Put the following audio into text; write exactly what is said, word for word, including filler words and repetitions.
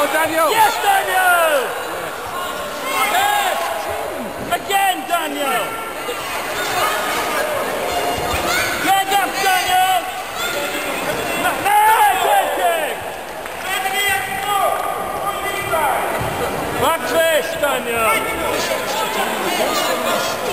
Daniel! Yes, Daniel! Yes! Again, Daniel! Leg up, Daniel! No, no, take it! Back this, Daniel!